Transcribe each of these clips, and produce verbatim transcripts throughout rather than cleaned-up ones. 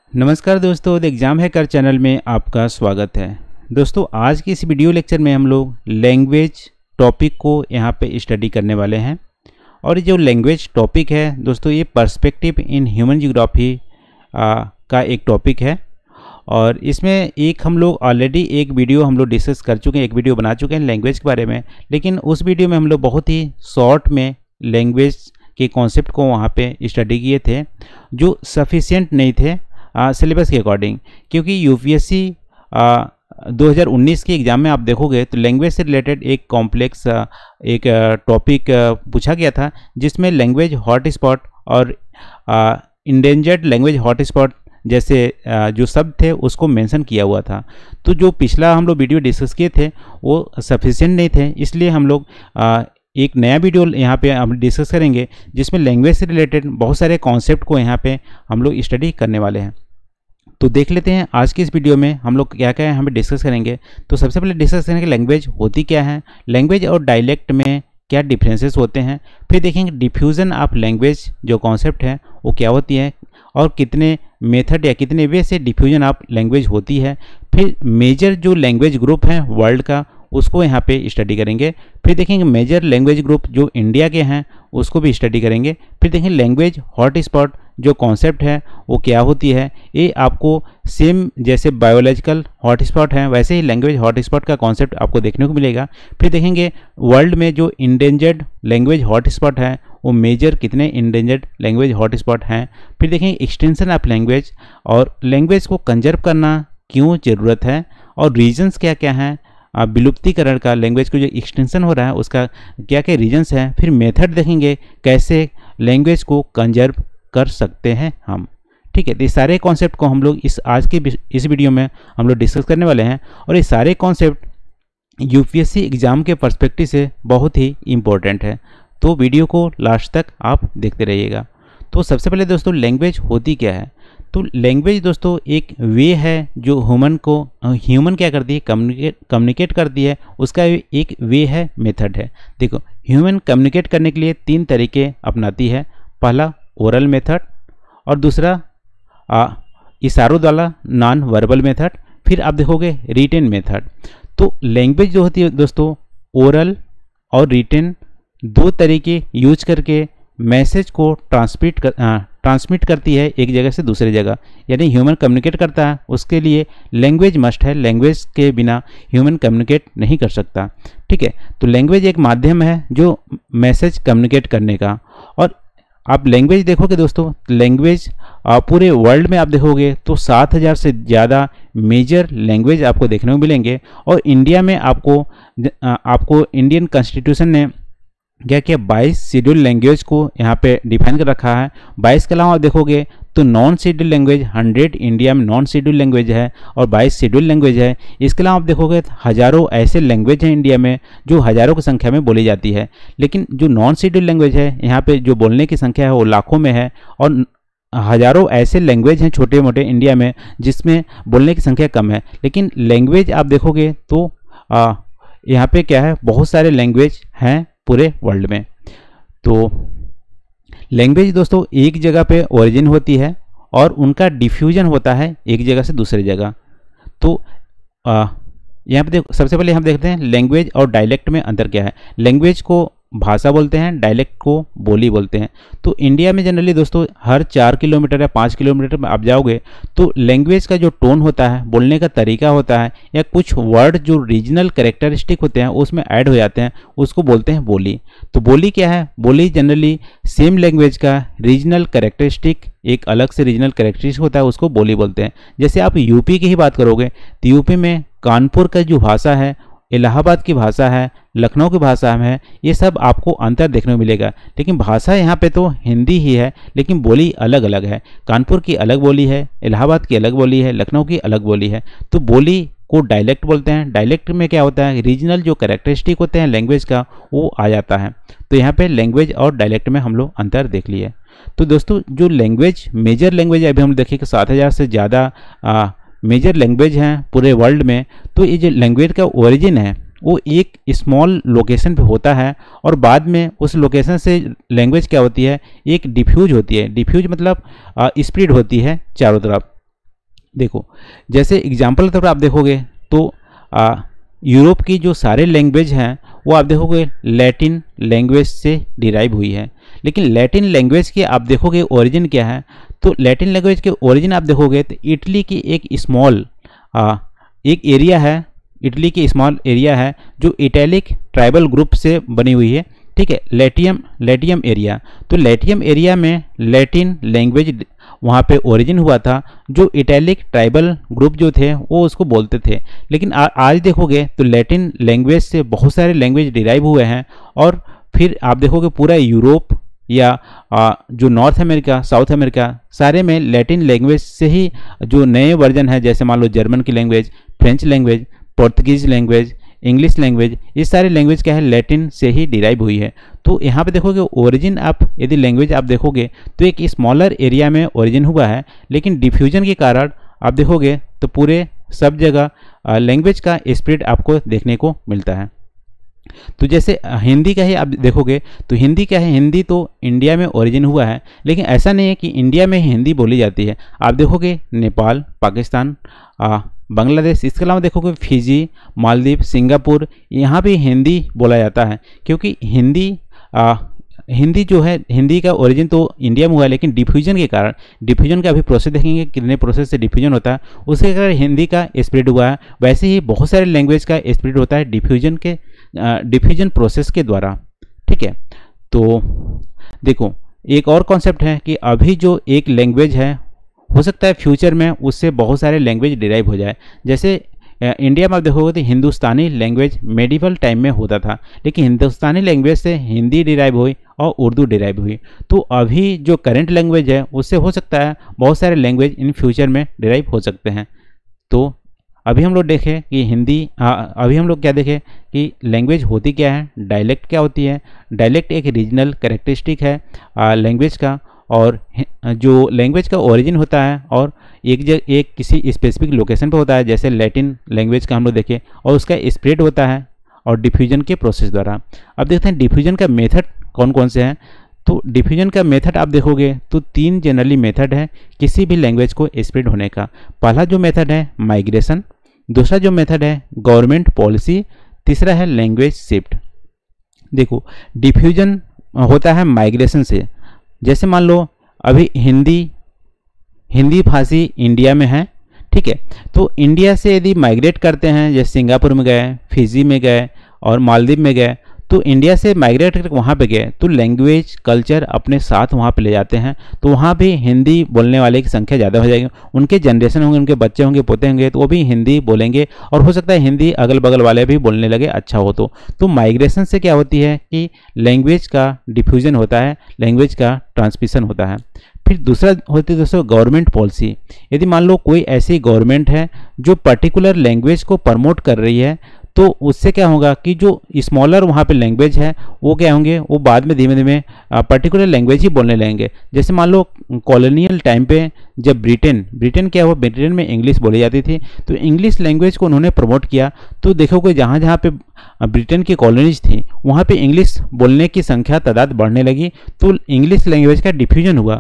नमस्कार दोस्तों, the exam hacker channel में आपका स्वागत है। दोस्तों, आज की इस वीडियो लेक्चर में हम लोग लैंग्वेज टॉपिक को यहाँ पे स्टडी करने वाले हैं। और जो लैंग्वेज टॉपिक है दोस्तों, ये पर्सपेक्टिव इन ह्यूमन ज्योग्राफी का एक टॉपिक है। और इसमें एक हम लोग ऑलरेडी एक वीडियो हम लोग डिस्कस कर चुके हैं, एक वीडियो बना चुके हैं लैंग्वेज के बारे में। लेकिन उस वीडियो में हम लोग बहुत ही शॉर्ट में लैंग्वेज के कॉन्सेप्ट को वहाँ पे स्टडी किए थे, जो सफिशिएंट नहीं थे सिलेबस के अकॉर्डिंग। क्योंकि यूपीएससी दो हज़ार उन्नीस के एग्ज़ाम में आप देखोगे तो लैंग्वेज से रिलेटेड एक कॉम्प्लेक्स एक टॉपिक पूछा गया था, जिसमें लैंग्वेज हॉट स्पॉट और इंडेंजर्ड लैंग्वेज हॉट स्पॉट जैसे जो शब्द थे उसको मेंशन किया हुआ था। तो जो पिछला हम लोग वीडियो डिस्कस किए थे वो सफिशिएंट नहीं थे, इसलिए हम लोग एक नया वीडियो यहाँ पे हम डिस्कस करेंगे, जिसमें लैंग्वेज से रिलेटेड बहुत सारे कॉन्सेप्ट को यहाँ पे हम लोग स्टडी करने वाले हैं। तो देख लेते हैं आज की इस वीडियो में हम लोग क्या क्या हमें डिस्कस करेंगे। तो सबसे पहले डिस्कस करेंगे लैंग्वेज होती क्या है, लैंग्वेज और डायलेक्ट में क्या डिफरेंसेस होते हैं। फिर देखेंगे डिफ्यूज़न ऑफ लैंग्वेज जो कॉन्सेप्ट है वो क्या होती है और कितने मेथड या कितने वे से डिफ्यूजन ऑफ लैंग्वेज होती है। फिर मेजर जो लैंग्वेज ग्रुप है वर्ल्ड का उसको यहाँ पे स्टडी करेंगे। फिर देखेंगे मेजर लैंग्वेज ग्रुप जो इंडिया के हैं उसको भी स्टडी करेंगे। फिर देखेंगे लैंग्वेज हॉट स्पॉट जो कॉन्सेप्ट है वो क्या होती है। ये आपको सेम जैसे बायोलॉजिकल हॉट स्पॉट है वैसे ही लैंग्वेज हॉट स्पॉट का कॉन्सेप्ट आपको देखने को मिलेगा। फिर देखेंगे वर्ल्ड में जो इंडेंजर्ड लैंग्वेज हॉट स्पॉट है वो मेजर कितने इंडेंजर्ड लैंग्वेज हॉट स्पॉट हैं। फिर देखेंगे एक्सटेंशन ऑफ लैंग्वेज और लैंग्वेज को कंजर्व करना क्यों ज़रूरत है और रीजंस क्या क्या हैं विलुप्तिकरण का, लैंग्वेज को जो एक्सटेंशन हो रहा है उसका क्या क्या रीजंस हैं। फिर मेथड देखेंगे कैसे लैंग्वेज को कंजर्व कर सकते हैं हम। ठीक है, तो ये सारे कॉन्सेप्ट को हम लोग इस आज के इस वीडियो में हम लोग डिस्कस करने वाले हैं। और ये सारे कॉन्सेप्ट यूपीएससी एग्ज़ाम के पर्सपेक्टिव से बहुत ही इम्पोर्टेंट है, तो वीडियो को लास्ट तक आप देखते रहिएगा। तो सबसे पहले दोस्तों लैंग्वेज होती क्या है। तो लैंग्वेज दोस्तों एक वे है जो ह्यूमन को ह्यूमन क्या करती है कम्युनिकेट कम्युनिकेट करती है, उसका एक वे है, मेथड है। देखो, ह्यूमन कम्युनिकेट करने के लिए तीन तरीके अपनाती है। पहला ओरल मेथड और दूसरा आ, इशारों द्वारा नॉन वर्बल मेथड, फिर आप देखोगे रिटेन मेथड। तो लैंग्वेज जो होती है दोस्तों ओरल और रिटेन दो तरीके यूज करके मैसेज को ट्रांसमिट कर ट्रांसमिट करती है एक जगह से दूसरी जगह। यानी ह्यूमन कम्युनिकेट करता है उसके लिए लैंग्वेज मस्ट है, लैंग्वेज के बिना ह्यूमन कम्युनिकेट नहीं कर सकता। ठीक है, तो लैंग्वेज एक माध्यम है जो मैसेज कम्युनिकेट करने का। और आप लैंग्वेज देखोगे दोस्तों, लैंग्वेज पूरे वर्ल्ड में आप देखोगे तो सात हज़ार से ज़्यादा मेजर लैंग्वेज आपको देखने को मिलेंगे। और इंडिया में आपको आपको इंडियन कॉन्स्टिट्यूशन ने क्या क्या बाईस शेड्यूल लैंग्वेज को यहाँ पे डिफाइन कर रखा है। बाईस के अलावा आप देखोगे तो non schedule language hundred India में नॉन शेड्यूल लैंग्वेज है और बाईस शेड्यूल लैंग्वेज है। इसके अलावा आप देखोगे हज़ारों ऐसे लैंग्वेज हैं इंडिया में जो हज़ारों की संख्या में बोली जाती है। लेकिन जो नॉन शेड्यूल लैंग्वेज है यहाँ पे जो बोलने की संख्या है वो लाखों में है। और हज़ारों ऐसे लैंग्वेज हैं छोटे मोटे इंडिया में जिसमें बोलने की संख्या कम है। लेकिन लैंग्वेज आप देखोगे तो यहाँ पे क्या है, बहुत सारे लैंग्वेज हैं पूरे वर्ल्ड में। तो लैंग्वेज दोस्तों एक जगह पे ओरिजिन होती है और उनका डिफ्यूजन होता है एक जगह से दूसरी जगह। तो यहाँ पे देखो, सबसे पहले हम देखते हैं लैंग्वेज और डायलेक्ट में अंतर क्या है। लैंग्वेज को भाषा बोलते हैं, डायलेक्ट को बोली बोलते हैं। तो इंडिया में जनरली दोस्तों हर चार किलोमीटर या पाँच किलोमीटर में आप जाओगे तो लैंग्वेज का जो टोन होता है, बोलने का तरीका होता है या कुछ वर्ड जो रीजनल कैरेक्टरिस्टिक होते हैं उसमें ऐड हो जाते हैं, उसको बोलते हैं बोली। तो बोली क्या है, बोली जनरली सेम लैंग्वेज का रीजनल कैरेक्टरिस्टिक एक अलग से रीजनल कैरेक्टरिस्टिक होता है, उसको बोली बोलते हैं। जैसे आप यूपी की ही बात करोगे तो यूपी में कानपुर का जो भाषा है, इलाहाबाद की भाषा है, लखनऊ की भाषा है, ये सब आपको अंतर देखने को मिलेगा। लेकिन भाषा यहाँ पे तो हिंदी ही है, लेकिन बोली अलग अलग है। कानपुर की अलग बोली है, इलाहाबाद की अलग बोली है, लखनऊ की अलग बोली है। तो बोली को डायलेक्ट बोलते हैं। डायलेक्ट में क्या होता है, रीजनल जो कैरेक्टरिस्टिक होते हैं लैंग्वेज का वो आ जाता है। तो यहाँ पे लैंग्वेज और डायलेक्ट में हम लोग अंतर देख लिए। तो दोस्तों जो लैंग्वेज मेजर लैंग्वेज अभी हम देखें कि सात हज़ार से ज़्यादा मेजर लैंग्वेज हैं पूरे वर्ल्ड में। तो ये जो लैंग्वेज का ओरिजिन है वो एक स्मॉल लोकेशन पे होता है और बाद में उस लोकेशन से लैंग्वेज क्या होती है, एक डिफ्यूज होती है। डिफ्यूज मतलब स्प्रेड होती है चारों तरफ। देखो जैसे एग्जाम्पल के तौर पर आप देखोगे तो आ, यूरोप की जो सारे लैंग्वेज हैं वो आप देखोगे लैटिन लैंग्वेज से डिराइव हुई है। लेकिन लैटिन लैंग्वेज के आप देखोगे ओरिजिन क्या है, तो लैटिन लैंग्वेज के ओरिजिन आप देखोगे तो इटली की एक स्मॉल एक एरिया है, इटली की स्मॉल एरिया है जो इटैलिक ट्राइबल ग्रुप से बनी हुई है, ठीक है, लैटियम लैटियम एरिया। तो लैटियम एरिया में लैटिन लैंग्वेज वहाँ पे ओरिजिन हुआ था, जो इटैलिक ट्राइबल ग्रुप जो थे वो उसको बोलते थे। लेकिन आ, आज देखोगे तो लैटिन लैंग्वेज से बहुत सारे लैंग्वेज डिराइव हुए हैं, और फिर आप देखोगे पूरा यूरोप या आ, जो नॉर्थ अमेरिका, साउथ अमेरिका, सारे में लैटिन लैंग्वेज से ही जो नए वर्जन है, जैसे मान लो जर्मन की language, French language, Portuguese language, English language, ये सारे लैंग्वेज क्या है लैटिन से ही डिराइव हुई है। तो यहाँ पे देखोगे ओरिजिन आप यदि लैंग्वेज आप देखोगे तो एक स्मॉलर एरिया में ओरिजिन हुआ है, लेकिन डिफ्यूजन के कारण आप देखोगे तो पूरे सब जगह लैंग्वेज का स्प्रेड आपको देखने को मिलता है। तो जैसे हिंदी का ही आप देखोगे तो हिंदी क्या है, हिंदी तो इंडिया में ओरिजिन हुआ है, लेकिन ऐसा नहीं है कि इंडिया में ही हिंदी बोली जाती है। आप देखोगे नेपाल, पाकिस्तान, बांग्लादेश, इसके अलावा देखोगे फिजी, मालदीव, सिंगापुर, यहाँ भी हिंदी बोला जाता है, क्योंकि हिंदी आ, हिंदी जो है, हिंदी का ओरिजिन तो इंडिया में हुआ है, लेकिन डिफ्यूजन के कारण, डिफ्यूजन का अभी प्रोसेस देखेंगे कितने प्रोसेस से डिफ्यूजन होता है, उसके कारण हिंदी का स्प्रेड हुआ है। वैसे ही बहुत सारे लैंग्वेज का स्प्रेड होता है डिफ्यूजन के डिफ्यूजन प्रोसेस के द्वारा, ठीक है। तो देखो एक और कॉन्सेप्ट है कि अभी जो एक लैंग्वेज है, हो सकता है फ्यूचर में उससे बहुत सारे लैंग्वेज डिराइव हो जाए। जैसे इंडिया में आप देखोगे तो हिंदुस्तानी लैंग्वेज मेडिवल टाइम में होता था, लेकिन हिंदुस्तानी लैंग्वेज से हिंदी डिराइव हुई और उर्दू डिराइव हुई। तो अभी जो करंट लैंग्वेज है उससे हो सकता है बहुत सारे लैंग्वेज इन फ्यूचर में डिराइव हो सकते हैं। तो अभी हम लोग देखें कि हिंदी, हाँ अभी हम लोग क्या देखें कि लैंग्वेज होती क्या है, डायलेक्ट क्या होती है। डायलेक्ट एक रीजनल कैरेक्टरिस्टिक है लैंग्वेज का, और जो लैंग्वेज का ओरिजिन होता है और एक जगह एक किसी स्पेसिफिक लोकेशन पर होता है, जैसे लैटिन लैंग्वेज का हम लोग देखें, और उसका स्प्रेड होता है और डिफ्यूजन के प्रोसेस द्वारा। अब देखते हैं डिफ्यूजन का मेथड कौन कौन से हैं। तो डिफ्यूजन का मेथड आप देखोगे तो तीन जनरली मेथड है किसी भी लैंग्वेज को स्प्रेड होने का। पहला जो मेथड है माइग्रेशन, दूसरा जो मेथड है गवर्नमेंट पॉलिसी, तीसरा है लैंग्वेज शिफ्ट। देखो डिफ्यूजन होता है माइग्रेशन से। जैसे मान लो अभी हिंदी हिंदी भाषी इंडिया में है, ठीक है, तो इंडिया से यदि माइग्रेट करते हैं, जैसे सिंगापुर में गए, फिजी में गए और मालदीव में गए, तो इंडिया से माइग्रेट करके वहाँ पे गए तो लैंग्वेज कल्चर अपने साथ वहाँ पे ले जाते हैं, तो वहाँ भी हिंदी बोलने वाले की संख्या ज़्यादा हो जाएगी। उनके जनरेशन होंगे, उनके बच्चे होंगे, पोते होंगे, तो वो भी हिंदी बोलेंगे, और हो सकता है हिंदी अगल बगल वाले भी बोलने लगे अच्छा हो तो। तो माइग्रेशन से क्या होती है कि लैंग्वेज का डिफ्यूजन होता है, लैंग्वेज का ट्रांसमिशन होता है। फिर दूसरा होती है दोस्तों गवर्नमेंट पॉलिसी। यदि मान लो कोई ऐसी गवर्नमेंट है जो पर्टिकुलर लैंग्वेज को प्रमोट कर रही है, तो उससे क्या होगा कि जो स्मॉलर वहाँ पे लैंग्वेज है वो क्या होंगे, वो बाद में धीमे धीमे पर्टिकुलर लैंग्वेज ही बोलने लगेंगे। जैसे मान लो कॉलोनियल टाइम पे जब ब्रिटेन ब्रिटेन क्या हुआ, ब्रिटेन में इंग्लिश बोली जाती थी, तो इंग्लिश लैंग्वेज को उन्होंने प्रमोट किया। तो देखोगे जहाँ जहाँ पे ब्रिटेन की कॉलोनीज थी वहाँ पे इंग्लिश बोलने की संख्या तादाद बढ़ने लगी, तो इंग्लिश लैंग्वेज का डिफ्यूजन हुआ।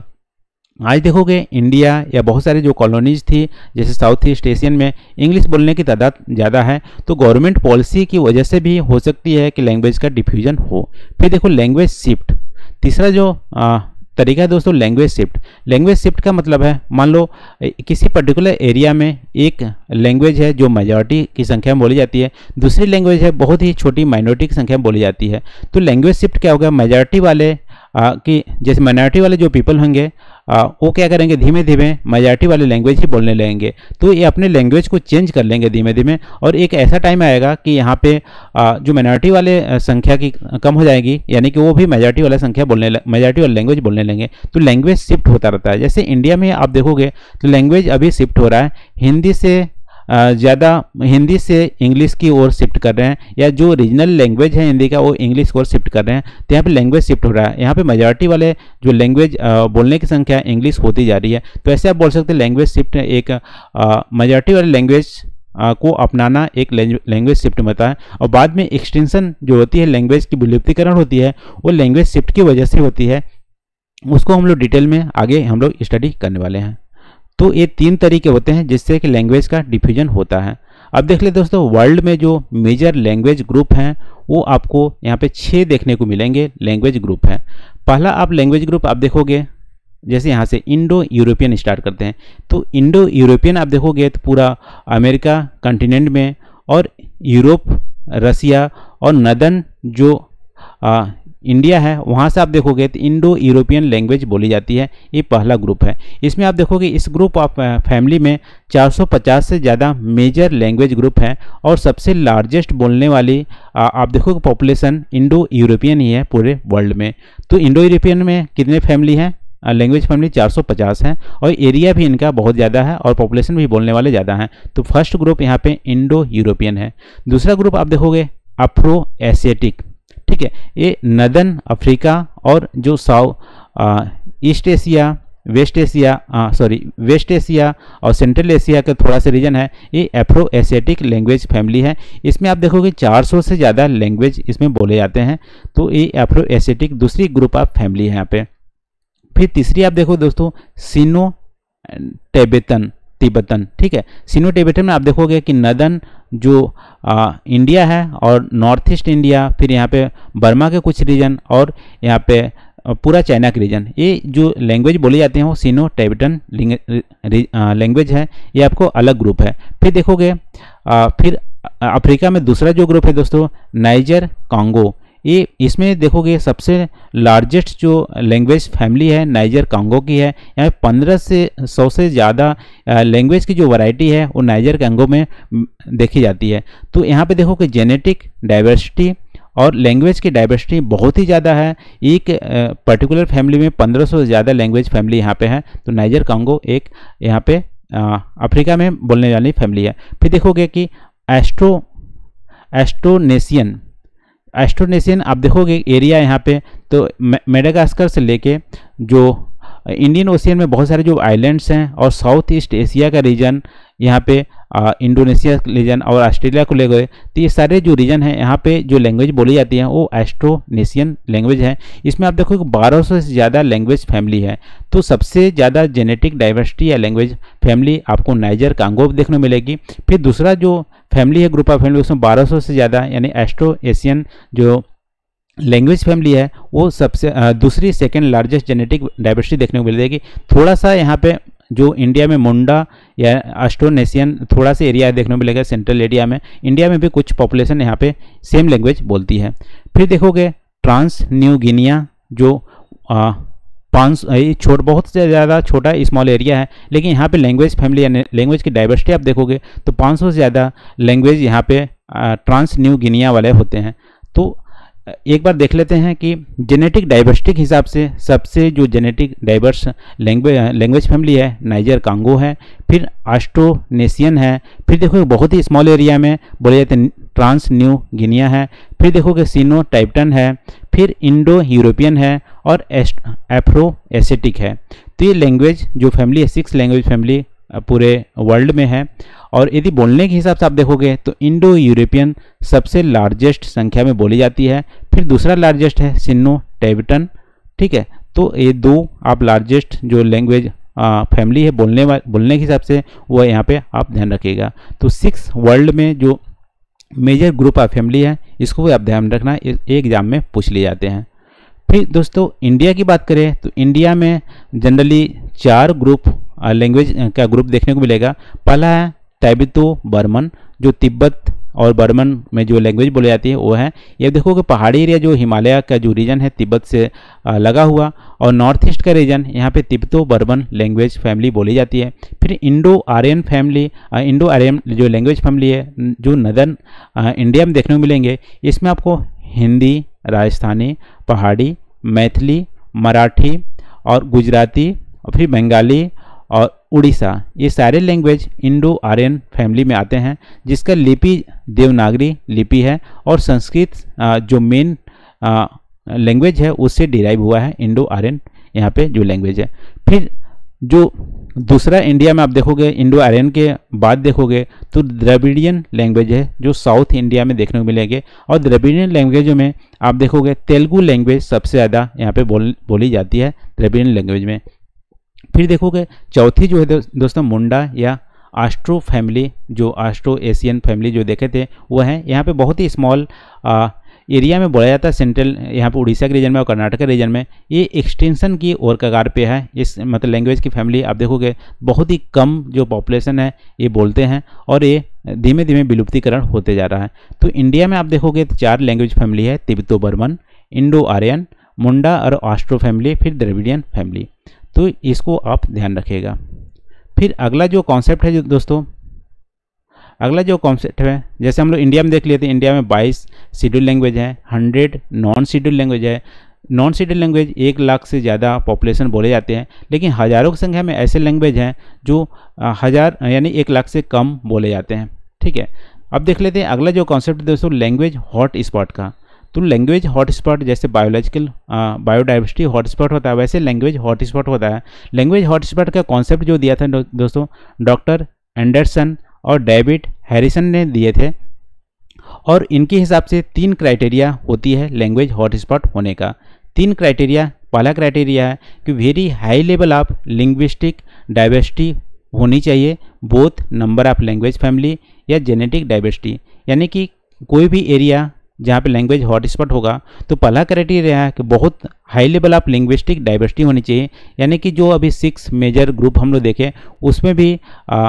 आज देखोगे इंडिया या बहुत सारे जो कॉलोनीज थी जैसे साउथ ईस्ट एशियन में इंग्लिश बोलने की तादाद ज़्यादा है, तो गवर्नमेंट पॉलिसी की वजह से भी हो सकती है कि लैंग्वेज का डिफ्यूजन हो। फिर देखो लैंग्वेज शिफ्ट, तीसरा जो आ, तरीका है दोस्तों लैंग्वेज शिफ्ट। लैंग्वेज शिफ्ट का मतलब है मान लो किसी पर्टिकुलर एरिया में एक लैंग्वेज है जो मेजॉरिटी की संख्या में बोली जाती है, दूसरी लैंग्वेज है बहुत ही छोटी माइनॉरिटी की संख्या में बोली जाती है। तो लैंग्वेज शिफ्ट क्या होगा, मेजॉरिटी वाले आ, कि जैसे माइनॉरिटी वाले जो पीपल होंगे आ, वो क्या करेंगे, धीमे धीमे मेजॉरिटी वाले लैंग्वेज ही बोलने लगेंगे, तो ये अपने लैंग्वेज को चेंज कर लेंगे धीमे धीमे। और एक ऐसा टाइम आएगा कि यहाँ पे आ, जो माइनॉरिटी वाले संख्या की कम हो जाएगी, यानी कि वो भी मेजॉरिटी वाला संख्या बोलने मेजॉरिटी वाला लैंग्वेज बोलने लगेंगे, तो लैंग्वेज शिफ्ट होता रहता है। जैसे इंडिया में आप देखोगे तो लैंग्वेज अभी शिफ्ट हो रहा है, हिंदी से ज़्यादा हिंदी से इंग्लिश की ओर शिफ्ट कर रहे हैं, या जो रीजनल लैंग्वेज है हिंदी का वो इंग्लिश की ओर शिफ्ट कर रहे हैं। तो यहाँ पे लैंग्वेज शिफ्ट हो रहा है, यहाँ पे मेजॉरिटी वाले जो लैंग्वेज बोलने की संख्या इंग्लिश होती जा रही है। तो ऐसे आप बोल सकते हैं लैंग्वेज शिफ्ट एक मेजॉरिटी वाले लैंग्वेज को अपनाना एक लैंग्वेज शिफ्ट में होता है। और बाद में एक्सटेंशन जो होती है, लैंग्वेज की विलुप्तीकरण होती है, वो लैंग्वेज शिफ्ट की वजह से होती है। उसको हम लोग डिटेल में आगे हम लोग स्टडी करने वाले हैं। तो ये तीन तरीके होते हैं जिससे कि लैंग्वेज का डिफ्यूजन होता है। अब देख ले दोस्तों, वर्ल्ड में जो मेजर लैंग्वेज ग्रुप हैं वो आपको यहाँ पे छः देखने को मिलेंगे लैंग्वेज ग्रुप हैं। पहला आप लैंग्वेज ग्रुप आप देखोगे, जैसे यहाँ से इंडो यूरोपियन स्टार्ट करते हैं, तो इंडो यूरोपियन आप देखोगे तो पूरा अमेरिका कंटिनेंट में और यूरोप, रसिया और नदन जो आ, इंडिया है वहाँ से आप देखोगे तो इंडो यूरोपियन लैंग्वेज बोली जाती है। ये पहला ग्रुप है। इसमें आप देखोगे इस ग्रुप ऑफ फैमिली में चार सौ पचास से ज़्यादा मेजर लैंग्वेज ग्रुप है और सबसे लार्जेस्ट बोलने वाली आ, आप देखोगे पॉपुलेशन इंडो यूरोपियन ही है पूरे वर्ल्ड में। तो इंडो यूरोपियन में कितने फैमिली हैं? लैंग्वेज फैमिली चार सौ पचास है और एरिया भी इनका बहुत ज़्यादा है और पॉपुलेशन भी बोलने वाले ज़्यादा हैं। तो फर्स्ट ग्रुप यहाँ पे इंडो यूरोपियन है। दूसरा ग्रुप आप देखोगे अफ्रो एशियाटिक, ठीक है, ये नदर्न अफ्रीका और जो South East Asia, West Asia sorry West Asia और सेंट्रल एशिया का थोड़ा सा रीजन है, ये अफ्रो एशियाटिक लैंग्वेज फैमिली है। इसमें आप देखोगे चार सौ से ज़्यादा लैंग्वेज इसमें बोले जाते हैं। तो ये अफ्रो एशियाटिक दूसरी ग्रुप ऑफ फैमिली है यहाँ पे। फिर तीसरी आप देखो दोस्तों सिनो टिबेटन तिब्बतन, ठीक है। सिनो टिबेटन में आप देखोगे कि नदन जो आ, इंडिया है और नॉर्थ ईस्ट इंडिया, फिर यहाँ पे बर्मा के कुछ रीजन और यहाँ पे पूरा चाइना के रीजन, ये जो लैंग्वेज बोली जाती हैं वो सिनो टिबेटन लैंग्वेज है। ये आपको अलग ग्रुप है। फिर देखोगे आ, फिर अफ्रीका में दूसरा जो ग्रुप है दोस्तों नाइजर कांगो, ये इसमें देखोगे सबसे लार्जेस्ट जो लैंग्वेज फैमिली है नाइजर कांगो की है। यहाँ पंद्रह से सौ से ज़्यादा लैंग्वेज की जो वैरायटी है वो नाइजर कांगो में देखी जाती है। तो यहाँ पे देखो कि जेनेटिक डाइवर्सिटी और लैंग्वेज की डाइवर्सिटी बहुत ही ज़्यादा है। एक पर्टिकुलर फैमिली में पंद्रह सौ से ज़्यादा लैंग्वेज फैमिली यहाँ पे है। तो नाइजर कांगो एक यहाँ पे अफ्रीका में बोलने वाली फैमिली है। फिर देखोगे कि एस्ट्रो एस्ट्रोनेशियन एस्ट्रोनेशियन आप देखोगे एरिया यहाँ पे, तो मेडागास्कर से लेके जो इंडियन ओशियन में बहुत सारे जो आइलैंड्स हैं और साउथ ईस्ट एशिया का रीजन, यहाँ पे आ, इंडोनेशिया रीजन और ऑस्ट्रेलिया को ले गए, तो ये सारे जो रीजन हैं यहाँ पे जो लैंग्वेज बोली जाती है वो एस्ट्रोनेशियन लैंग्वेज है। इसमें आप देखो कि बारह सौ से ज़्यादा लैंग्वेज फैमिली है। तो सबसे ज़्यादा जेनेटिक डाइवर्सिटी या लैंग्वेज फैमिली आपको नाइजर कांगो देखने को मिलेगी। फिर दूसरा जो फैमिली है ग्रुप ऑफ फैमिली उसमें बारह सौ से ज़्यादा यानी एस्ट्रो एशियन जो लैंग्वेज फैमिली है वो सबसे दूसरी सेकेंड लार्जेस्ट जेनेटिक डाइवर्सिटी देखने को मिलेगी। थोड़ा सा यहाँ पे जो इंडिया में मुंडा या एस्ट्रोनेशियन थोड़ा सा एरिया देखने को मिलेगा सेंट्रल एरिया में। इंडिया में भी कुछ पॉपुलेशन यहाँ पे सेम लैंग्वेज बोलती है। फिर देखोगे ट्रांस न्यू गिनिया जो आ, पाँच छोट बहुत से ज़्यादा छोटा स्मॉल एरिया है, लेकिन यहाँ पे लैंग्वेज फैमिली या लैंग्वेज की डाइवर्सिटी आप देखोगे तो पाँच सौ से ज़्यादा लैंग्वेज यहाँ पे ट्रांस न्यू गिनिया वाले होते हैं। तो एक बार देख लेते हैं कि जेनेटिक डाइवर्सिटी के हिसाब से सबसे जो genetic diverse language language family है नाइजर कांगो है, फिर एस्ट्रोनेशियन है, फिर देखो बहुत ही स्मॉल एरिया में बोले जाते हैं ट्रांस न्यू गिनिया है, फिर देखोगे सिनो टाइपटन है, फिर इंडो यूरोपियन है और एफ्रो एशियाटिक है। तो ये लैंग्वेज जो फैमिली है सिक्स लैंग्वेज फैमिली पूरे वर्ल्ड में है। और यदि बोलने के हिसाब से आप देखोगे तो इंडो यूरोपियन सबसे लार्जेस्ट संख्या में बोली जाती है। फिर दूसरा लार्जेस्ट है सिनो टाइपटन, ठीक है। तो ये दो आप लार्जेस्ट जो लैंग्वेज फैमिली है बोलने वाले बोलने के हिसाब से वो यहाँ पे आप ध्यान रखिएगा। तो सिक्स वर्ल्ड में जो मेजर ग्रुप ऑफ फैमिली है इसको भी आप ध्यान रखना, एक एग्जाम में पूछ लिए जाते हैं। फिर दोस्तों इंडिया की बात करें तो इंडिया में जनरली चार ग्रुप लैंग्वेज का ग्रुप देखने को मिलेगा। पहला है तिब्बतो बर्मन जो तिब्बत और बर्मन में जो लैंग्वेज बोली जाती है वो है। ये देखो कि पहाड़ी एरिया जो हिमालय का जो रीजन है तिब्बत से लगा हुआ और नॉर्थ ईस्ट का रीजन यहाँ पे तिब्बतो बर्मन लैंग्वेज फैमिली बोली जाती है। फिर Indo Aryan family Indo Aryan जो लैंग्वेज फैमिली है जो नदर्न इंडिया में देखने को मिलेंगे। इसमें आपको हिंदी, राजस्थानी, पहाड़ी, मैथिली, मराठी और गुजराती और फिर बंगाली और उड़ीसा, ये सारे लैंग्वेज इंडो आर्यन फैमिली में आते हैं, जिसका लिपि देवनागरी लिपि है और संस्कृत जो मेन लैंग्वेज है उससे डिराइव हुआ है इंडो आर्यन यहाँ पे जो लैंग्वेज है। फिर जो दूसरा इंडिया में आप देखोगे इंडो आर्यन के बाद देखोगे तो द्रविडियन लैंग्वेज है जो साउथ इंडिया में देखने को मिलेंगे। और द्रविडियन लैंग्वेज में आप देखोगे तेलुगु लैंग्वेज सबसे ज़्यादा यहाँ पे बोल बोली जाती है द्रविडियन लैंग्वेज में। फिर देखोगे चौथी जो है दो, दोस्तों मुंडा या आस्ट्रो फैमिली, जो आस्ट्रो एशियन फैमिली जो देखे थे वो है। यहाँ पे बहुत ही स्मॉल एरिया में बोला जाता है, सेंट्रल यहाँ पे उड़ीसा के रीजन में और कर्नाटक के रीजन में। ये एक्सटेंशन की ओर कगार पे है। इस मतलब लैंग्वेज की फैमिली आप देखोगे बहुत ही कम जो पॉपुलेशन है ये बोलते हैं और ये धीमे धीमे विलुप्तीकरण होते जा रहा है। तो इंडिया में आप देखोगे तो चार लैंग्वेज फैमिली है, Tibeto Burman, Indo Aryan, Munda और आस्ट्रो फैमिली, फिर द्रविडियन फैमिली। तो इसको आप ध्यान रखिएगा। फिर अगला जो कॉन्सेप्ट है जो दोस्तों, अगला जो कॉन्सेप्ट है, जैसे हम लोग इंडिया में देख लिए थे, इंडिया में बाईस शेड्यूल लैंग्वेज है, हंड्रेड नॉन शेड्यूल लैंग्वेज है। नॉन शेड्यूल लैंग्वेज एक लाख से ज़्यादा पॉपुलेशन बोले जाते हैं, लेकिन हज़ारों की संख्या में ऐसे लैंग्वेज हैं जो हज़ार यानी एक लाख से कम बोले जाते हैं। ठीक है, अब देख लेते हैं अगला जो कॉन्सेप्ट दोस्तों, लैंग्वेज हॉट स्पॉट का। तो लैंग्वेज हॉट स्पॉट जैसे बायोलॉजिकल बायोडाइवर्सिटी हॉट स्पॉट होता है, वैसे लैंग्वेज हॉट स्पॉट होता है। लैंग्वेज हॉट स्पॉट का कॉन्सेप्ट जो दिया था दोस्तों डॉक्टर एंडरसन और डेविड हैरिसन ने दिए थे, और इनके हिसाब से तीन क्राइटेरिया होती है लैंग्वेज हॉट स्पॉट होने का। तीन क्राइटेरिया, पहला क्राइटेरिया है कि very high level of linguistic diversity होनी चाहिए, both number of language family या जेनेटिक डाइवर्सिटी। यानी कि कोई भी एरिया जहाँ पे लैंग्वेज हॉट स्पॉट होगा तो पहला क्राइटेरिया है कि बहुत high level of linguistic diversity होनी चाहिए। यानी कि जो अभी सिक्स मेजर ग्रुप हम लोग देखें उसमें भी आ,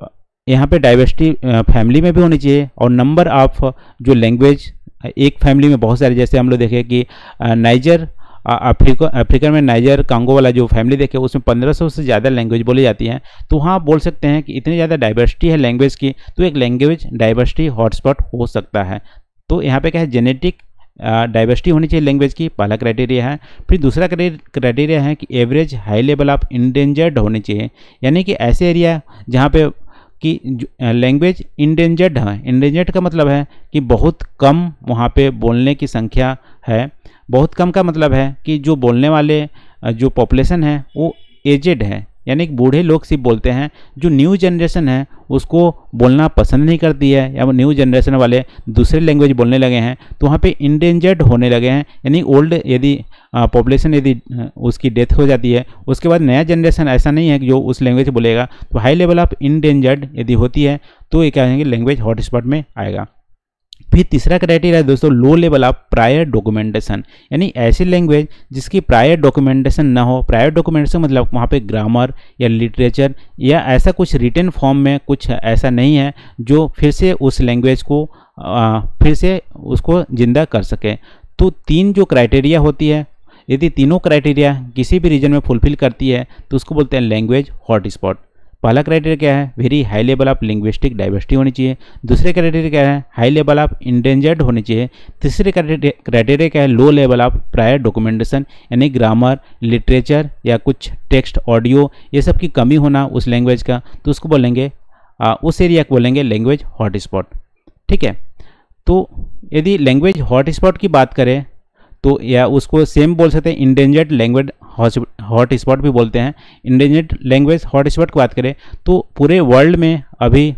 यहाँ पे डाइवर्सिटी फैमिली में भी होनी चाहिए, और नंबर ऑफ जो लैंग्वेज एक फैमिली में बहुत सारे, जैसे हम लोग देखें कि नाइजर अफ्रीका अफ्रीका में नाइजर कांगो वाला जो फैमिली देखे उसमें पंद्रह सौ से ज़्यादा लैंग्वेज बोली जाती हैं। तो वहाँ बोल सकते हैं कि इतनी ज़्यादा डाइवर्सिटी है लैंग्वेज की, तो एक लैंग्वेज डाइवर्सिटी हॉटस्पॉट हो सकता है। तो यहाँ पे क्या है, जेनेटिक डाइवर्सिटी होनी चाहिए लैंग्वेज की, पहला क्राइटेरिया है। फिर दूसरा क्राइटेरिया है कि average high level of endangered होनी चाहिए। यानी कि ऐसे एरिया जहाँ पे कि लैंग्वेज इंडेंजर्ड है। इंडेंजर्ड का मतलब है कि बहुत कम वहाँ पे बोलने की संख्या है। बहुत कम का मतलब है कि जो बोलने वाले जो पॉपुलेशन है वो एजेड है, यानी कि बूढ़े लोग सिर्फ बोलते हैं। जो न्यू जनरेशन है उसको बोलना पसंद नहीं करती है, या वो न्यू जनरेशन वाले दूसरे लैंग्वेज बोलने लगे हैं तो वहाँ पे इंडेंजर्ड होने लगे हैं। यानी ओल्ड यदि पॉपुलेशन यदि उसकी डेथ हो जाती है उसके बाद नया जनरेशन ऐसा नहीं है कि जो उस लैंग्वेज बोलेगा, तो हाई लेवल ऑफ इंडेंजर्ड यदि होती है तो ये क्या कहेंगे, लैंग्वेज हॉटस्पॉट में आएगा। फिर तीसरा क्राइटेरिया है दोस्तों low level of prior documentation. यानी ऐसी लैंग्वेज जिसकी प्रायर डॉक्यूमेंटेशन ना हो। प्रायर डॉक्यूमेंटेशन मतलब वहाँ पे ग्रामर या लिटरेचर या ऐसा कुछ रिटन फॉर्म में कुछ ऐसा नहीं है जो फिर से उस लैंग्वेज को आ, फिर से उसको जिंदा कर सके। तो तीन जो क्राइटेरिया होती है, यदि तीनों क्राइटेरिया किसी भी रीजन में फुलफिल करती है तो उसको बोलते हैं लैंग्वेज हॉट स्पॉट। पहला क्राइटेरिया क्या है, very high level of linguistic diversity होनी चाहिए। दूसरे क्राइटेरिया क्या है, हाई लेवल ऑफ इंडेंजर्ड होनी चाहिए। तीसरे क्राइटेरिया क्या है, low level of prior documentation, यानी ग्रामर, लिटरेचर या कुछ टेक्स्ट, ऑडियो, ये सब की कमी होना उस लैंग्वेज का, तो उसको बोलेंगे आ, उस एरिया को बोलेंगे लैंग्वेज हॉट स्पॉट। ठीक है, तो यदि लैंग्वेज हॉट स्पॉट की बात करें तो या उसको सेम बोल सकते हैं, इंडेंजर्ड लैंग्वेज हॉट स्पॉट भी बोलते हैं। इंडेंजर्ड लैंग्वेज हॉट स्पॉट की बात करें तो पूरे वर्ल्ड में अभी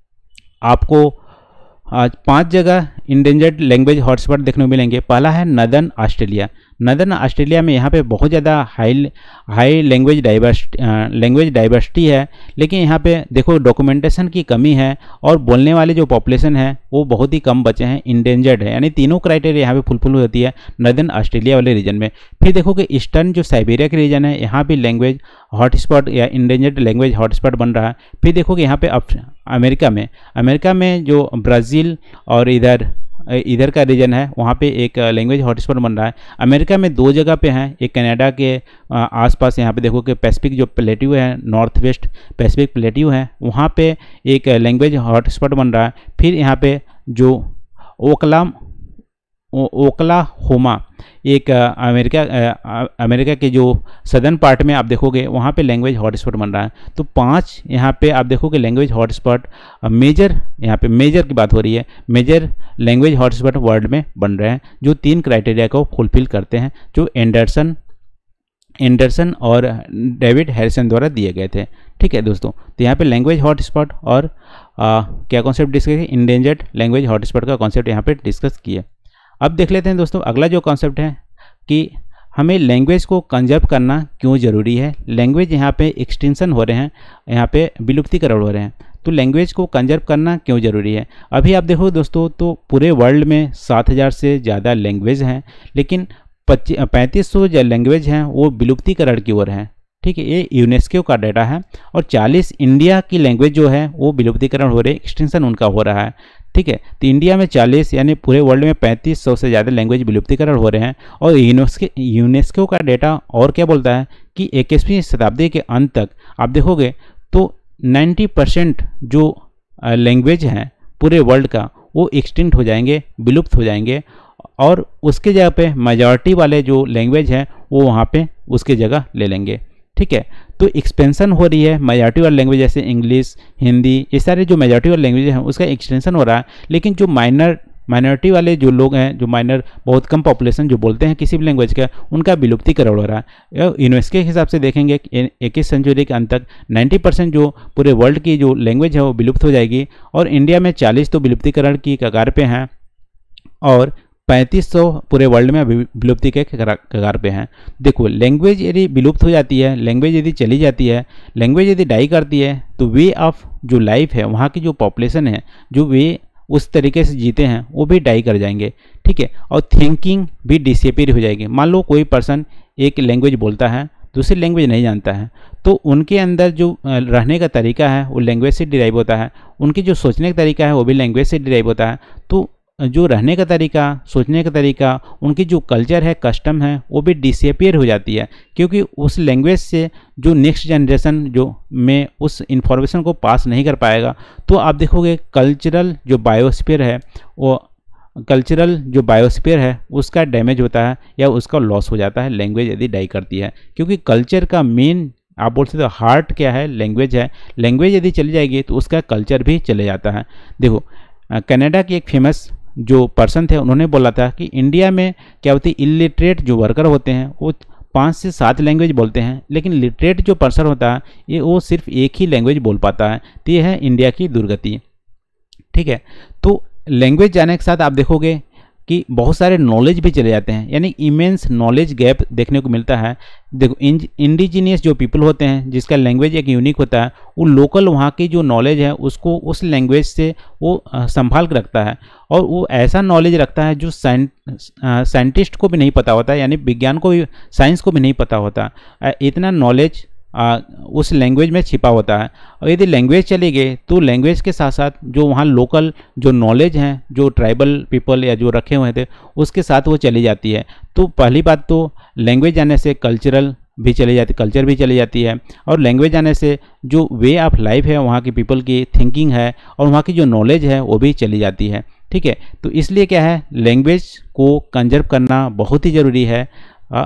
आपको आज पांच जगह इंडेंजर्ड लैंग्वेज हॉटस्पॉट देखने को मिलेंगे। पहला है नदर्न ऑस्ट्रेलिया। नदर्न ऑस्ट्रेलिया में यहाँ पे बहुत ज़्यादा high high language diversity language diversity है, लेकिन यहाँ पे देखो डॉक्यूमेंटेशन की कमी है और बोलने वाले जो पॉपुलेशन है वो बहुत ही कम बचे हैं, इंडेंजर्ड है। यानी तीनों क्राइटेरिया यहाँ पे फुलफिल होती है नदर्न ऑस्ट्रेलिया वाले रीजन में। फिर देखो कि ईस्टर्न जो साइबेरिया के रीजन है यहाँ भी लैंग्वेज हॉटस्पॉट या इंडेंजर्ड लैंग्वेज हॉटस्पॉट बन रहा है। फिर देखो कि यहाँ पे अमेरिका में अमेरिका में जो ब्राज़ील और इधर इधर का रीजन है वहाँ पे एक लैंग्वेज हॉटस्पॉट बन रहा है। अमेरिका में दो जगह पे हैं, एक कनाडा के आसपास यहाँ पे देखो कि पैसिफिक जो प्लेट्यू है, नॉर्थ वेस्ट पैसिफिक प्लेट्यू है, वहाँ पे एक लैंग्वेज हॉटस्पॉट बन रहा है। फिर यहाँ पे जो ओकलाम ओकलाहोमा एक अमेरिका अमेरिका के जो सदर्न पार्ट में आप देखोगे वहाँ पे लैंग्वेज हॉटस्पॉट बन रहा है। तो पांच यहाँ पे आप देखोगे लैंग्वेज हॉटस्पॉट मेजर, यहाँ पे मेजर की बात हो रही है, मेजर लैंग्वेज हॉटस्पॉट वर्ल्ड में बन रहे हैं जो तीन क्राइटेरिया को फुलफिल करते हैं, जो एंडरसन एंडरसन और डेविड हैरिसन द्वारा दिए गए थे। ठीक है दोस्तों, तो यहाँ पे लैंग्वेज हॉटस्पॉट और आ, क्या कॉन्सेप्ट डिस्कस किए, इंडेंजर्ड लैंग्वेज हॉटस्पॉट का कॉन्सेप्ट यहाँ पे डिस्कस किए। अब देख लेते हैं दोस्तों अगला जो कॉन्सेप्ट है कि हमें लैंग्वेज को कंजर्व करना क्यों ज़रूरी है। लैंग्वेज यहाँ पे एक्सटेंशन हो रहे हैं, यहाँ पे विलुप्तिकरण हो रहे हैं, तो लैंग्वेज को कंजर्व करना क्यों ज़रूरी है। अभी आप देखो दोस्तों, तो पूरे वर्ल्ड में सात हज़ार से ज़्यादा लैंग्वेज हैं, लेकिन पच्चीस पैंतीस सौ जो लैंग्वेज हैं वो विलुप्तिकरण की ओर हैं। ठीक है, ये यूनेस्को का डाटा है। और चालीस इंडिया की लैंग्वेज जो है वो विलुप्तिकरण हो रही है, एक्सटेंशन उनका हो रहा है। ठीक है, तो इंडिया में चालीस यानी पूरे वर्ल्ड में पैंतीस सौ से ज़्यादा लैंग्वेज विलुप्तिकरण हो रहे हैं। और यूनेस्को यूनेस्को का डाटा और क्या बोलता है कि इक्कीसवीं शताब्दी के अंत तक आप देखोगे तो नब्बे परसेंट जो लैंग्वेज हैं पूरे वर्ल्ड का वो एक्सटिंक्ट हो जाएंगे, विलुप्त हो जाएंगे, और उसके जगह पे मेजॉरिटी वाले जो लैंग्वेज हैं वो वहाँ पे उसके जगह ले लेंगे। ठीक है, तो एक्सपेंशन हो रही है मेजॉरिटी वाले लैंग्वेज जैसे इंग्लिश, हिंदी, ये सारे जो मेजॉरिटी वाले लैंग्वेज हैं उसका एक्सटेंशन हो रहा है। लेकिन जो माइनर माइनॉरिटी वाले जो लोग हैं, जो माइनर बहुत कम पॉपुलेशन जो बोलते हैं किसी भी लैंग्वेज का, उनका विलुप्तिकरण हो रहा है। यूनेस्को के हिसाब से देखेंगे इक्कीस सेंचुरी के अंत तक नब्बे परसेंट जो पूरे वर्ल्ड की जो लैंग्वेज है वो विलुप्त हो जाएगी। और इंडिया में चालीस तो विलुप्तिकरण की कगार पे हैं और पैंतीस सौ पूरे वर्ल्ड में विलुप्ति के कगार पे हैं। देखो, लैंग्वेज यदि विलुप्त हो जाती है, लैंग्वेज यदि चली जाती है, लैंग्वेज यदि डाई करती है, तो वे ऑफ जो लाइफ है, वहाँ की जो पॉपुलेशन है, जो वे उस तरीके से जीते हैं वो भी डाई कर जाएंगे। ठीक है, और थिंकिंग भी डिसअपीयर हो जाएगी। मान लो कोई पर्सन एक लैंग्वेज बोलता है, दूसरी लैंग्वेज नहीं जानता है, तो उनके अंदर जो रहने का तरीका है वो लैंग्वेज से डिराइव होता है, उनकी जो सोचने का तरीका है वो भी लैंग्वेज से डिराइव होता है। तो जो रहने का तरीका, सोचने का तरीका, उनकी जो कल्चर है, कस्टम है, वो भी डिसअपीयर हो जाती है, क्योंकि उस लैंग्वेज से जो नेक्स्ट जनरेशन जो में उस इंफॉर्मेशन को पास नहीं कर पाएगा। तो आप देखोगे कल्चरल जो बायोस्फीयर है, वो कल्चरल जो बायोस्फीयर है उसका डैमेज होता है या उसका लॉस हो जाता है लैंग्वेज यदि डाई करती है। क्योंकि कल्चर का मेन आप बोल सकते हो हार्ट क्या है, लैंग्वेज है। लैंग्वेज यदि चली जाएगी तो उसका कल्चर भी चले जाता है। देखो, कनाडा की एक फेमस जो पर्सन थे उन्होंने बोला था कि इंडिया में क्या होती है, इलिटरेट जो वर्कर होते हैं वो पाँच से सात लैंग्वेज बोलते हैं, लेकिन लिटरेट जो पर्सन होता है ये वो सिर्फ एक ही लैंग्वेज बोल पाता है। तो ये है इंडिया की दुर्गति। ठीक है, तो लैंग्वेज जाने के साथ आप देखोगे कि बहुत सारे नॉलेज भी चले जाते हैं, यानी इमेंस नॉलेज गैप देखने को मिलता है। देखो, इंडिजीनियस जो पीपल होते हैं जिसका लैंग्वेज एक यूनिक होता है, वो लोकल वहाँ की जो नॉलेज है उसको उस लैंग्वेज से वो संभाल कर रखता है, और वो ऐसा नॉलेज रखता है जो साइंटिस्ट को भी नहीं पता होता, यानी विज्ञान को भी, साइंस को भी नहीं पता होता। इतना नॉलेज आ, उस लैंग्वेज में छिपा होता है। और यदि लैंग्वेज चली गई तो लैंग्वेज के साथ साथ जो वहाँ लोकल जो नॉलेज हैं, जो ट्राइबल पीपल या जो रखे हुए थे, उसके साथ वो चली जाती है। तो पहली बात तो लैंग्वेज जाने से कल्चरल भी चली जाती कल्चर भी चली जाती है, और लैंग्वेज जाने से जो वे ऑफ लाइफ है, वहाँ की पीपल की थिंकिंग है और वहाँ की जो नॉलेज है वो भी चली जाती है। ठीक है, तो इसलिए क्या है, लैंग्वेज को कंजर्व करना बहुत ही ज़रूरी है। आ,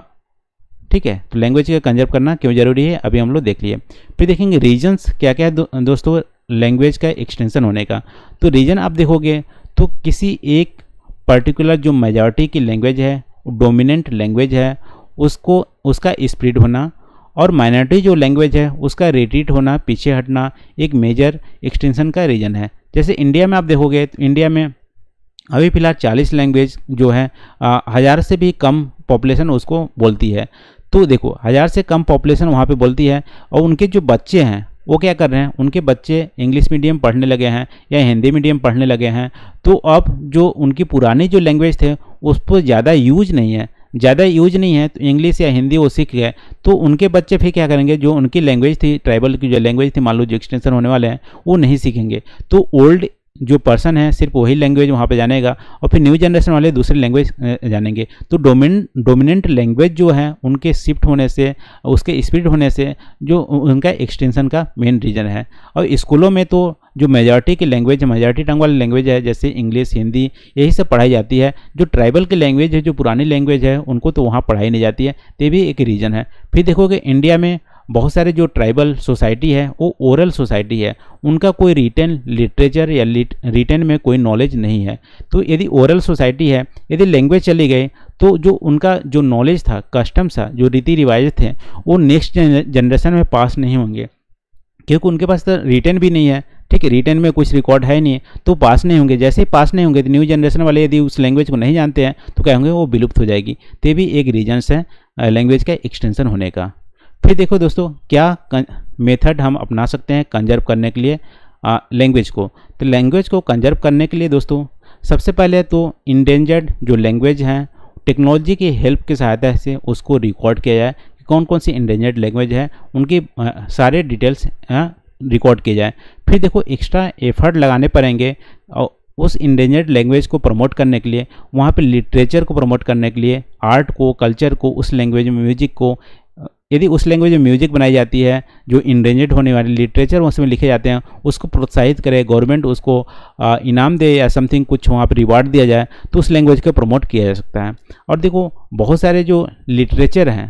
ठीक है, तो लैंग्वेज का कंजर्व करना क्यों जरूरी है अभी हम लोग देख लिए। फिर देखेंगे रीजन्स क्या क्या है दो, दोस्तों लैंग्वेज का एक्सटेंशन होने का। तो रीजन आप देखोगे तो किसी एक पर्टिकुलर जो मेजॉरिटी की लैंग्वेज है, डोमिनेंट लैंग्वेज है, उसको उसका स्प्रेड होना, और माइनॉरिटी जो लैंग्वेज है उसका रिट्रीट होना, पीछे हटना एक मेजर एक्सटेंशन का रीजन है। जैसे इंडिया में आप देखोगे तो इंडिया में अभी फिलहाल चालीस लैंग्वेज जो है हज़ार से भी कम पॉपुलेशन उसको बोलती है। तो देखो, हज़ार से कम पॉपुलेशन वहाँ पे बोलती है, और उनके जो बच्चे हैं वो क्या कर रहे हैं, उनके बच्चे इंग्लिश मीडियम पढ़ने लगे हैं या हिंदी मीडियम पढ़ने लगे हैं। तो अब जो उनकी पुरानी जो लैंग्वेज थे उस पर ज़्यादा यूज नहीं है ज़्यादा यूज नहीं है तो इंग्लिश या हिंदी वो सीख गए, तो उनके बच्चे फिर क्या करेंगे, जो उनकी लैंग्वेज थी, ट्राइबल की जो लैंग्वेज थी, मान लो जो एक्सटेंशन होने वाले हैं वो नहीं सीखेंगे। तो ओल्ड जो पर्सन है सिर्फ वही लैंग्वेज वहाँ पे जानेगा, और फिर न्यू जनरेशन वाले दूसरी लैंग्वेज जानेंगे। तो डोमिन डोमिनेंट लैंग्वेज जो है उनके शिफ्ट होने से, उसके स्प्रेड होने से जो उनका एक्सटेंशन का मेन रीजन है। और स्कूलों में तो जो मेजॉरिटी की लैंग्वेज है, मेजॉरिटी टंग वाली लैंग्वेज है, जैसे इंग्लिश, हिंदी, यही सब पढ़ाई जाती है। जो ट्राइबल की लैंग्वेज है, जो पुरानी लैंग्वेज है, उनको तो वहाँ पढ़ाई नहीं जाती है। ये भी एक रीजन है। फिर देखोगे इंडिया में बहुत सारे जो ट्राइबल सोसाइटी है वो ओरल सोसाइटी है, उनका कोई रिटन लिटरेचर या रिटन में कोई नॉलेज नहीं है। तो यदि ओरल सोसाइटी है, यदि लैंग्वेज चली गई तो जो उनका जो नॉलेज था, कस्टम्स था, जो रीति रिवाज थे, वो नेक्स्ट जनरेशन में पास नहीं होंगे, क्योंकि उनके पास तो रिटन भी नहीं है, ठीक है, रिटर्न में कुछ रिकॉर्ड है नहीं, तो पास नहीं होंगे। जैसे ही पास नहीं होंगे तो न्यू जनरेशन वाले यदि उस लैंग्वेज को नहीं जानते हैं तो क्या होंगे, वो विलुप्त हो जाएगी। तो ये भी एक रीजन्स है लैंग्वेज का एक्सटेंशन होने का। फिर देखो दोस्तों, क्या मेथड हम अपना सकते हैं कंजर्व करने के लिए लैंग्वेज को। तो लैंग्वेज को कंजर्व करने के लिए दोस्तों सबसे पहले तो इंडेंजर्ड जो लैंग्वेज हैं टेक्नोलॉजी की हेल्प की सहायता से उसको रिकॉर्ड किया जाए कि कौन कौन सी इंडेंजर्ड लैंग्वेज है, उनकी आ, सारे डिटेल्स रिकॉर्ड किए जाए। फिर देखो एक्स्ट्रा एफर्ट लगाने पड़ेंगे और उस इंडेंजर्ड लैंग्वेज को प्रमोट करने के लिए, वहाँ पे लिटरेचर को प्रमोट करने के लिए, आर्ट को, कल्चर को, उस लैंग्वेज में म्यूजिक को, यदि उस लैंग्वेज में म्यूजिक बनाई जाती है जो इंडेंजर्ड होने वाले लिटरेचर उसमें लिखे जाते हैं, उसको प्रोत्साहित करे, गवर्नमेंट उसको आ, इनाम दे या समथिंग कुछ वहाँ पर रिवार्ड दिया जाए, तो उस लैंग्वेज को प्रमोट किया जा सकता है। और देखो बहुत सारे जो लिटरेचर हैं,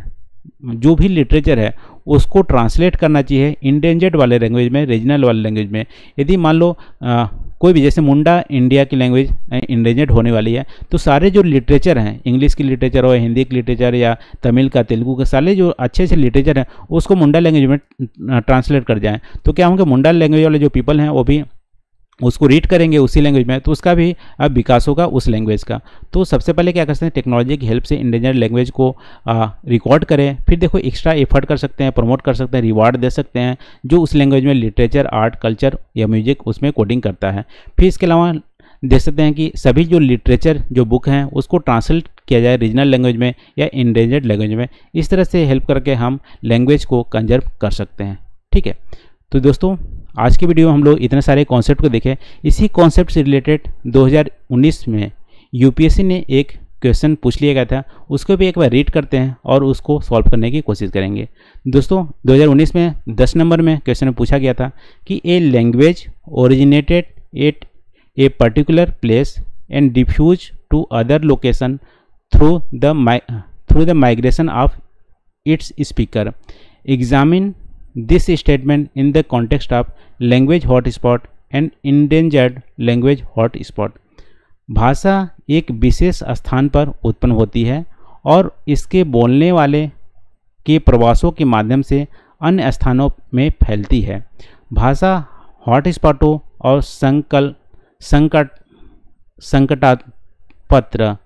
जो भी लिटरेचर है उसको ट्रांसलेट करना चाहिए इंडेंजर्ड वाले लैंग्वेज में, रीजनल वाले लैंग्वेज में। यदि मान लो आ, कोई भी, जैसे मुंडा इंडिया की लैंग्वेज इंडेंजर्ड होने वाली है, तो सारे जो लिटरेचर हैं, इंग्लिश की लिटरेचर हो, हिंदी की लिटरेचर या तमिल का, तेलुगु का, सारे जो अच्छे से लिटरेचर हैं उसको मुंडा लैंग्वेज में ट्रांसलेट कर जाएँ, तो क्या होंगे, मुंडा लैंग्वेज वाले जो पीपल हैं वो भी उसको रीड करेंगे उसी लैंग्वेज में, तो उसका भी अब विकास होगा उस लैंग्वेज का। तो सबसे पहले क्या कर सकते हैं, टेक्नोलॉजी की हेल्प से इंडिजिनस लैंग्वेज को रिकॉर्ड करें। फिर देखो एक्स्ट्रा एफर्ट कर सकते हैं, प्रमोट कर सकते हैं, रिवार्ड दे सकते हैं जो उस लैंग्वेज में लिटरेचर, आर्ट, कल्चर या म्यूजिक उसमें कोडिंग करता है। फिर इसके अलावा देख सकते हैं कि सभी जो लिटरेचर जो बुक हैं उसको ट्रांसलेट किया जाए रीजनल लैंग्वेज में या इंडिजिनस लैंग्वेज में। इस तरह से हेल्प करके हम लैंग्वेज को कंजर्व कर सकते हैं। ठीक है, तो दोस्तों आज की वीडियो में हम लोग इतने सारे कॉन्सेप्ट को देखें। इसी कॉन्सेप्ट से रिलेटेड दो हज़ार उन्नीस में यूपीएससी ने एक क्वेश्चन पूछ लिया गया था, उसको भी एक बार रीड करते हैं और उसको सॉल्व करने की कोशिश करेंगे। दोस्तों दो हज़ार उन्नीस में दस नंबर में क्वेश्चन में पूछा गया था कि a language originated at a particular place and diffuse to other location through the through the migration of its speaker. Examine this statement in the context of language hotspot and endangered language hotspot। भाषा एक विशेष स्थान पर उत्पन्न होती है और इसके बोलने वाले के प्रवासों के माध्यम से अन्य स्थानों में फैलती है। भाषा हॉटस्पॉटों और संकल संकट संकटापत्र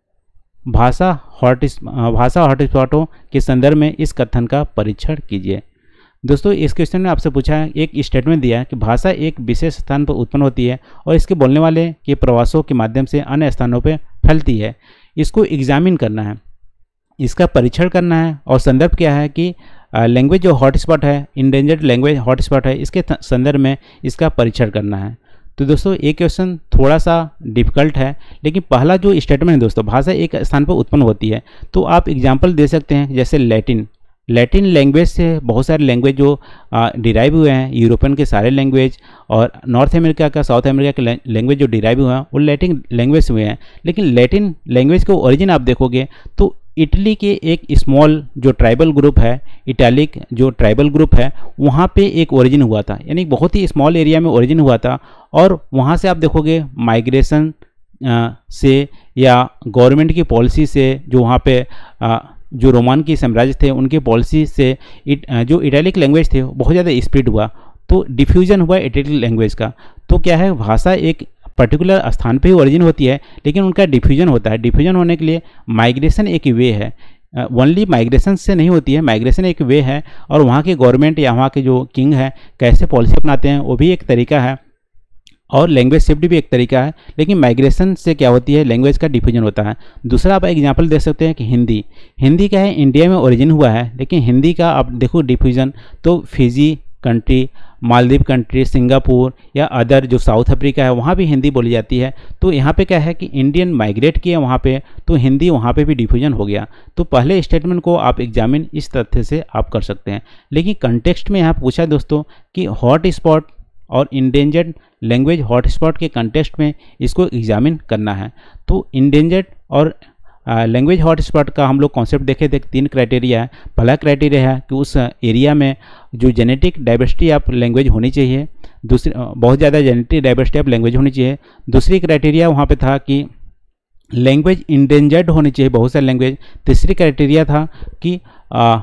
भाषा हॉट भाषा हॉटस्पॉटों के संदर्भ में इस कथन का परीक्षण कीजिए। दोस्तों इस क्वेश्चन में आपसे पूछा है, एक स्टेटमेंट दिया है कि भाषा एक विशेष स्थान पर उत्पन्न होती है और इसके बोलने वाले के प्रवासों के माध्यम से अन्य स्थानों पर फैलती है। इसको एग्जामिन करना है, इसका परीक्षण करना है और संदर्भ क्या है कि लैंग्वेज जो हॉटस्पॉट है, इंडेंजर्ड लैंग्वेज हॉटस्पॉट है, इसके संदर्भ में इसका परीक्षण करना है। तो दोस्तों ये क्वेश्चन थोड़ा सा डिफिकल्ट है, लेकिन पहला जो स्टेटमेंट है दोस्तों, भाषा एक स्थान पर उत्पन्न होती है, तो आप एग्जाम्पल दे सकते हैं जैसे लैटिन। लैटिन लैंग्वेज से बहुत सारे लैंग्वेज जो डिराइव हुए हैं, यूरोपियन के सारे लैंग्वेज और नॉर्थ अमेरिका का, साउथ अमेरिका के लैंग्वेज जो डिराइव हुए हैं वो लैटिन लैंग्वेज से हुए हैं। लेकिन लैटिन लैंग्वेज का ओरिजिन आप देखोगे तो इटली के एक स्मॉल जो ट्राइबल ग्रुप है, इटालिक जो ट्राइबल ग्रुप है, वहाँ पे एक ओरिजिन हुआ था, यानी बहुत ही स्मॉल एरिया में ओरिजिन हुआ था। और वहाँ से आप देखोगे माइग्रेशन से या गवर्नमेंट की पॉलिसी से, जो वहाँ पे आ, जो रोमान की साम्राज्य थे उनकी पॉलिसी से इट, जो इटैलिक लैंग्वेज थे बहुत ज़्यादा स्प्रेड हुआ, तो डिफ्यूजन हुआ इटैलिक लैंग्वेज का। तो क्या है, भाषा एक पर्टिकुलर स्थान पे ही ओरिजिन होती है लेकिन उनका डिफ्यूजन होता है। डिफ्यूजन होने के लिए माइग्रेशन एक वे है, ओनली माइग्रेशन से नहीं होती है, माइग्रेशन एक वे है और वहाँ के गवर्नमेंट या वहाँ के जो किंग है कैसे पॉलिसी अपनाते हैं वो भी एक तरीका है और लैंग्वेज शिफ्ट भी एक तरीका है। लेकिन माइग्रेशन से क्या होती है, लैंग्वेज का डिफ्यूजन होता है। दूसरा आप एग्जांपल दे सकते हैं कि हिंदी हिंदी क्या है, इंडिया में ओरिजिन हुआ है, लेकिन हिंदी का आप देखो डिफ्यूजन तो Fiji country, Maldives country, Singapore या अदर जो साउथ अफ्रीका है वहाँ भी हिंदी बोली जाती है। तो यहाँ पे क्या है कि इंडियन माइग्रेट किए वहाँ पे, तो हिंदी वहाँ पे भी डिफ्यूजन हो गया। तो पहले स्टेटमेंट को आप एग्जामिन इस तथ्य से आप कर सकते हैं। लेकिन कंटेक्स्ट में यहाँ पूछा दोस्तों कि हॉट स्पॉट और इंडेंजर्ड लैंग्वेज हॉटस्पॉट के कंटेक्स्ट में इसको एग्जामिन करना है। तो इंडेंजर्ड और लैंग्वेज हॉटस्पॉट का हम लोग कॉन्सेप्ट देखे थे, तीन क्राइटेरिया है। पहला क्राइटेरिया है कि उस एरिया में जो जेनेटिक डाइवर्सिटी ऑफ लैंग्वेज होनी चाहिए, दूसरी बहुत ज़्यादा जेनेटिक डाइवर्सिटी ऑफ लैंग्वेज होनी चाहिए। दूसरी क्राइटेरिया वहाँ पे था कि लैंग्वेज इंडेंजर्ड होनी चाहिए, बहुत सारी लैंग्वेज। तीसरी क्राइटेरिया था कि आ,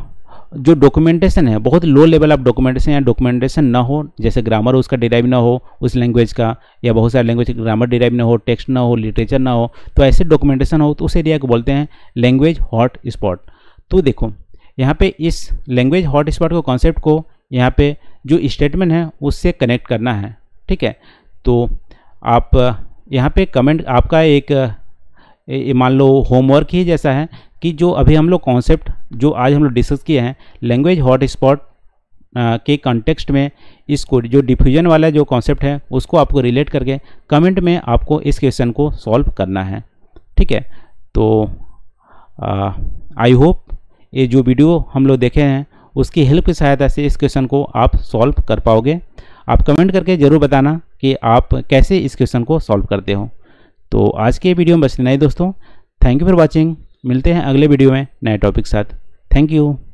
जो डॉक्यूमेंटेशन है बहुत लो लेवल ऑफ डॉक्यूमेंटेशन या डॉक्यूमेंटेशन ना हो, जैसे ग्रामर उसका डिराइव ना हो उस लैंग्वेज का, या बहुत सारे लैंग्वेज का ग्रामर डिराइव ना हो, टेक्स्ट ना हो, लिटरेचर ना हो, तो ऐसे डॉक्यूमेंटेशन हो तो उस एरिया को बोलते हैं लैंग्वेज हॉट स्पॉट। तो देखो यहाँ पे इस लैंग्वेज हॉट स्पॉट को कॉन्सेप्ट को यहाँ पे जो स्टेटमेंट है उससे कनेक्ट करना है, ठीक है। तो आप यहाँ पे कमेंट आपका एक मान लो होमवर्क ही जैसा है कि जो अभी हम लोग कॉन्सेप्ट जो आज हम लोग डिस्कस किए हैं लैंग्वेज हॉट स्पॉट के कॉन्टेक्स्ट में, इसको जो डिफ्यूजन वाला जो कॉन्सेप्ट है उसको आपको रिलेट करके कमेंट में आपको इस क्वेश्चन को सॉल्व करना है, ठीक है। तो आई होप ये जो वीडियो हम लोग देखे हैं उसकी हेल्प की सहायता से इस क्वेश्चन को आप सॉल्व कर पाओगे। आप कमेंट करके ज़रूर बताना कि आप कैसे इस क्वेश्चन को सॉल्व करते हो। तो आज के वीडियो में बस इतना ही दोस्तों। Thank you for watching. मिलते हैं अगले वीडियो में नए टॉपिक के साथ। Thank you.